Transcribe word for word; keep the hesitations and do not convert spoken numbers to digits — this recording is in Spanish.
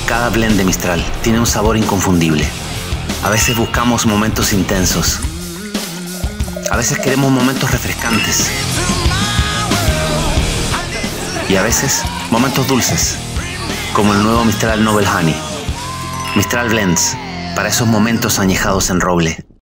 Cada blend de Mistral tiene un sabor inconfundible. A veces buscamos momentos intensos. A veces queremos momentos refrescantes. Y a veces momentos dulces, como el nuevo Mistral Noble Honey. Mistral Blends, para esos momentos añejados en roble.